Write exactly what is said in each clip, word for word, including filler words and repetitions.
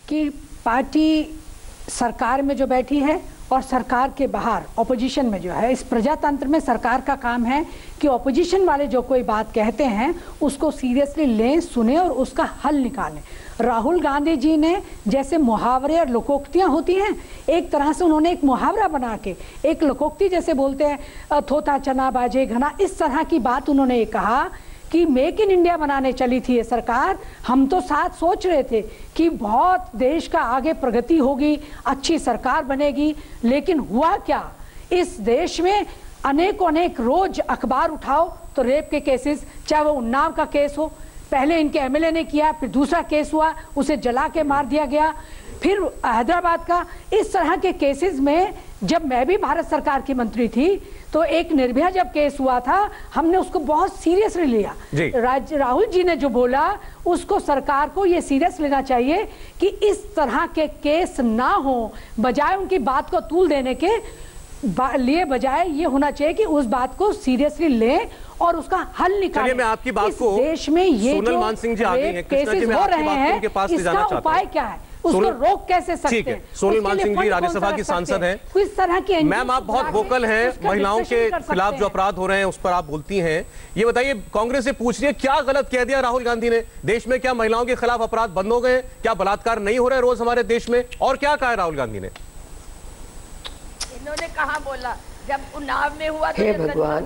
कि पार्टी सरकार में जो बैठी है और सरकार के बाहर ऑपोजिशन में जो है, इस प्रजातंत्र में सरकार का काम है कि ऑपोजिशन वाले जो कोई बात कहते हैं उसको सीरियसली लें, सुने और उसका हल निकालें। राहुल गांधी जी ने जैसे मुहावरे और लोकोक्तियाँ होती हैं, एक तरह से उन्होंने एक मुहावरा बना के एक लोकोक्ति जैसे बोलते हैं, थोता चना बाजे घना, इस तरह की बात उन्होंने कहा कि मेक इन इंडिया बनाने चली थी ये सरकार। हम तो साथ सोच रहे थे कि बहुत देश का आगे प्रगति होगी, अच्छी सरकार बनेगी, लेकिन हुआ क्या, इस देश में अनेक अनेक रोज अखबार उठाओ तो रेप के केसेस, चाहे वो उन्नाव का केस हो, पहले इनके एमएलए ने किया, फिर दूसरा केस हुआ, उसे जला के मार दिया गया, फिर हैदराबाद का, इस तरह के केसेस में जब मैं भी भारत सरकार की मंत्री थी तो एक निर्भया जब केस हुआ था हमने उसको बहुत सीरियसली लिया। राज, राहुल जी ने जो बोला उसको सरकार को ये सीरियस लेना चाहिए कि इस तरह के केस ना हो, बजाय उनकी बात को तूल देने के लिए बजाय ये होना चाहिए कि उस बात को सीरियसली लें और उसका हल निकालें। मैं आपकी बात को देश में ये सोनल मान सिंह जी आगे हैं, केसेस हो रहे हैं, इसका उपाय क्या है, उसको रोक कैसे सकते हैं? सोनल मान सिंह जी राज्यसभा की सांसद हैं, इस तरह की मैम आप बहुत वोकल हैं, महिलाओं के खिलाफ जो अपराध हो रहे हैं उस पर आप बोलती हैं। ये बताइए, कांग्रेस से पूछ रही है क्या गलत कह दिया राहुल गांधी ने देश में? क्या महिलाओं के खिलाफ अपराध बंद हो गए? क्या बलात्कार नहीं हो रहे रोज हमारे देश में? और क्या कहा राहुल गांधी ने? इन्होंने कहा बोला जब उन्नाव में हुआ तो भगवान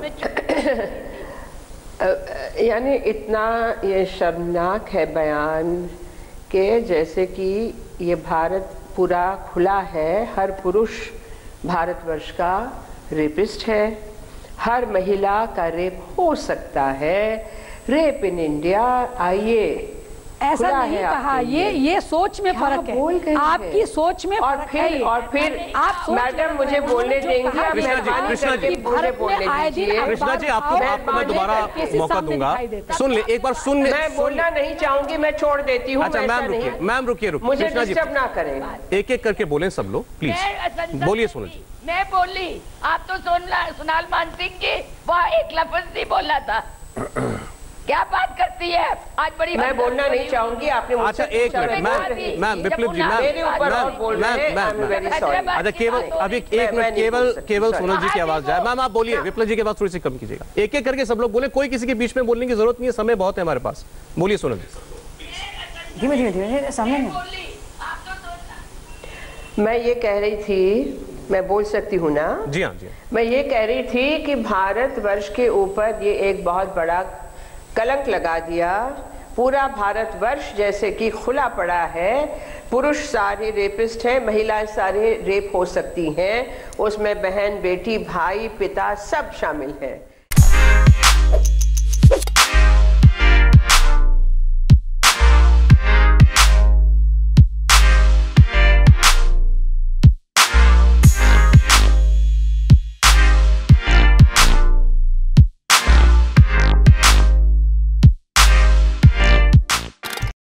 यानी इतना ये शर्मनाक है बयान के, जैसे कि ये भारत पूरा खुला है, हर पुरुष भारतवर्ष का रेपिस्ट है, हर महिला का रेप हो सकता है। रेप इन इंडिया, आइए ऐसा नहीं कहा, ये ये सोच में फर्क है, आपकी सोच में और फिर और फिर आप मैडम मुझे बोलने देंगे? कृष्णा जी, कृष्णा जी, कृष्णा जी, आपको आपको मैं दोबारा मौका दूंगा, सुन ले एक बार, सुन ले। मैं बोलना नहीं चाहूंगी, मैं छोड़ देती हूँ। अच्छा मैम रुकिए, मैम रुकिए रुकिए, मुझे डिस्टर्ब ना करें, एक एक करके बोलें सब लोग प्लीज। बोलिए सोनल जी। मैं बोली, आप तो सोनल मान सिंह की वहाँ एक लफ्ज नहीं बोला था, क्या बात करती है आज? बड़ी मैं बोलना नहीं चाहूंगी, आपने अच्छा एक minute ma'am, ma'am Viplav ji, मेरे ऊपर और बोल रहे हैं, आई एम वेरी सॉरी। अच्छा केवल अभी एक मिनट, केवल केवल सोनल जी की आवाज जाए। मैम आप बोलिए, विप्लव जी की आवाज थोड़ी सी कम कीजिएगा, एक एक करके सब लोग बोले, कोई किसी के बीच में बोलने की जरूरत नहीं है, समय बहुत है हमारे पास। बोलिए सोनल जी। धीमे धीमे धीमे सामने में। मैं ये कह रही थी, मैं बोल सकती हूँ ना? जी हाँ जी। मैं ये कह रही थी कि भारतवर्ष के ऊपर ये एक बहुत बड़ा कलंक लगा दिया। पूरा भारतवर्ष जैसे कि खुला पड़ा है, पुरुष सारे रेपिस्ट हैं, महिलाएं सारे रेप हो सकती हैं, उसमें बहन, बेटी, भाई, पिता सब शामिल हैं।